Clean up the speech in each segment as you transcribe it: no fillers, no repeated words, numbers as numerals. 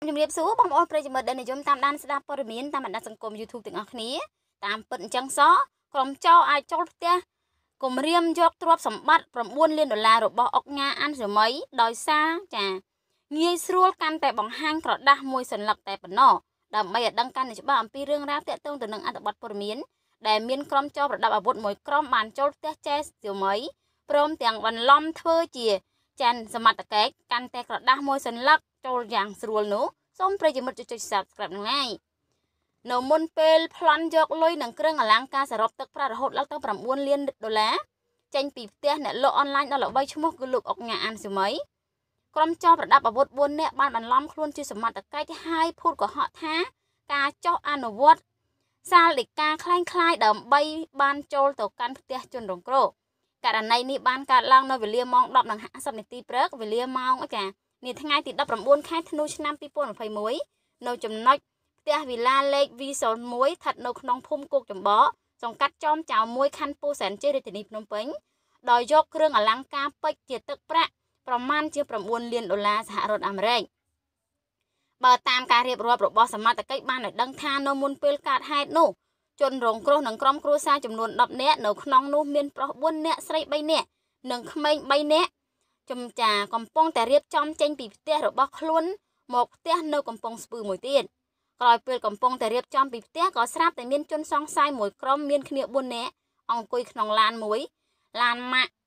ជំរាបសួរបងប្អូនប្រិយមិត្តដែលនិយមតាមដានស្ដាប់ព័ត៌មានតាមបណ្ដាញសង្គម YouTube ទាំងអស់គ្នាតាមពិតអញ្ចឹងសក្រុមចោរអាចចូលផ្ទះគម្រាមយកទ្រព្យសម្បត្តិ9 លានដុល្លាររបស់អុកញ៉ាអាន់សមីដោយសារងាយស្រួលកាន់តែបង្ហាញក្រដាស់មួយសន្លឹកតែប៉ុណ្ណោះដើម្បីឲ្យដឹងកាន់តែច្បាស់អំពីរឿងរ៉ាវទាក់ទងទៅនឹងអត្ថបទព័ត៌មានដែលមានក្រុមចោរប្រដាប់អាវុធមួយក្រុមបានចូលផ្ទះចែសៀវមីព្រមទាំងបន្លំធ្វើជាចាន់សមត្ថកិច្ចកាន់តែក្រដាស់មួយសន្លឹកចូលយ៉ាងស្រួលនោះសូមប្រិយមិត្តចុច Subscribe នឹងហើយនៅមុនពេលប្លន់យកលុយនិងគ្រឿងអលង្ការសរុបទឹកប្រាក់រហូតដល់ទៅ9 លានដុល្លារចេញពីផ្ទះអ្នកលក់អនឡាញដ៏ល្បីឈ្មោះគឺលោកអុកញ៉ាអាន់សមីក្រុមចោរប្រដាប់អាវុធ4នាក់បានបន្លំខ្លួនជាសមត្ថកិច្ចហើយភូតកុហកថាការចោះអនុវត្តសាលដីកាคล้ายៗដើម្បីបានចូលទៅកាន់ផ្ទះជនរងគ្រោះករណីនេះបានកើតឡើងនៅវេលាម៉ោង 10:50 នាទីព្រឹកវេលាម៉ោងនាថ្ងៃទី 19 ខែធ្នូឆ្នាំ 2021 នៅចំណុចផ្ទះវីឡាលេខ V01 ស្ថិតនៅក្នុងភូមិគោកចំបកសង្កាត់ចំចៅមួយខណ្ឌពោធិ៍សែនជ័យរាជធានីភ្នំពេញដោយយកគ្រឿងអលង្ការពេជ្រជាទឹកប្រាក់ប្រមាណជា9 លានដុល្លារសហរដ្ឋអាមេរិកបើតាមការរៀបរាប់របស់សមត្ថកិច្ចបានឲ្យដឹងថានៅមុនពេលកើតហេតុនោះជនរងគ្រោះនិងក្រុមគ្រួសារចំនួន10នាក់នៅក្នុងនោះមានប្រុស4នាក់ស្រី3នាក់និងក្មេង3នាក់កំពុងតែរៀបចំចេញពីផ្ទះរបស់ខ្លួនមកផ្ទះនៅកំពង់ស្ពឺមួយទៀតក្រោយពេលកំពុងតែរៀបចំពីផ្ទះក៏ស្រាប់តែមានជនសង្ស័យមួយក្រុមមានគ្នា4នាក់អង្គុយក្នុងឡានមួយឡានម៉ាក់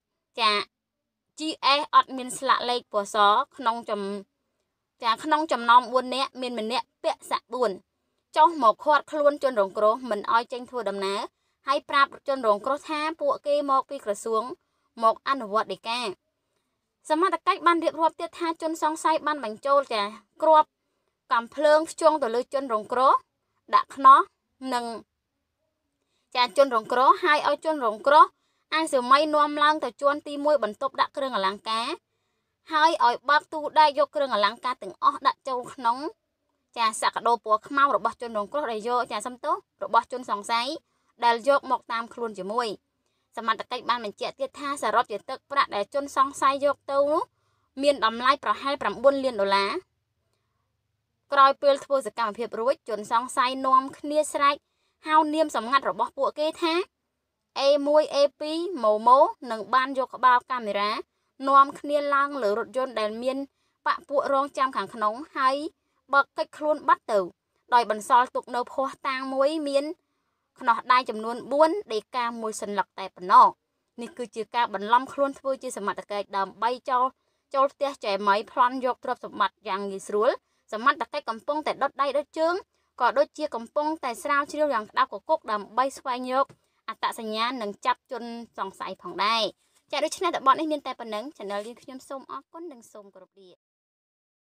GS អត់មានស្លាកលេខពណ៌សក្នុងចំណោម4នាក់មានម្នាក់ពាក់សាក់4ចុះមកខាត់ខ្លួនជនរងគ្រោះមិនអោយចេញធ្វើដំណើរហើយប្រាប់ជនរងគ្រោះថាពួកគេមកពីក្រសួងមកអនុវត្តដីកាសមត្ថកិច្ចបានរៀបរាប់ទៀតថាជនសង្ស័យបានបញ្ចូលគ្រាប់កាំភ្លើងភ្ជាប់ទៅលើជនរងគ្រោះដាក់ខ្នោះនិងជនរងគ្រោះហើយឲ្យជនរងគ្រោះអាសមីនាំឡើងទៅជាន់ទី1បន្ទប់ដាក់គ្រឿងអលង្ការហើយឲ្យបើកទូដែកយកគ្រឿងអលង្ការទាំងអស់ដាក់ចូលក្នុងសក្តាពណ៌ខ្មៅរបស់ជនរងគ្រោះដែលយកសំទោសរបស់ជនសង្ស័យដែលយកមកតាមខ្លួនជាមួយសមត្ថកិច្ចបានបញ្ជាក់ទៀតថាសរុបជាទឹកប្រាក់ដែលជនសង្ស័យយកទៅនោះមានតម្លៃប្រហែល9 លានដុល្លារក្រោយពេលធ្វើសកម្មភាពរួចជនសង្ស័យនាំគ្នាស្រែកហៅនាមសម្ងាត់របស់ពួកគេថា A1 A2 ម៉ូនិងបានយកក្បាលកាមេរ៉ានាំគ្នាឡើងលើរថយន្តដែលមានបាក់ពួករងចាំខាងក្នុងហើយបើកកិច្ចខ្លួនបាត់ទៅដោយបន្សល់ទុកនៅភ័ស្តុតាងមួយមានខ្នោះដៃចំនួន4ដេកាមួយសន្លឹកតែប៉ុណ្ណោះនេះគឺជាការបន្លំខ្លួនធ្វើជាសមត្ថកិច្ចដើម្បីចូលផ្ទះចែមីប្លន់យកទ្រព្យសម្បត្តិយ៉ាងងាយស្រួលសមត្ថកិច្ចកំពុងតែដុតដៃដុតជើងក៏ដូចជាកំពុងតែស្រាវជ្រាវយ៉ាងក្តៅគគុកដើម្បីស្វែងរកអត្តសញ្ញាណនិងចាប់ជនសង្ស័យផងដែរដូច្នេះតបនេះមានតែប៉ុណ្្នឹង Channel យើងខ្ញុំសូមអរគុណនិងសូមគោរពលា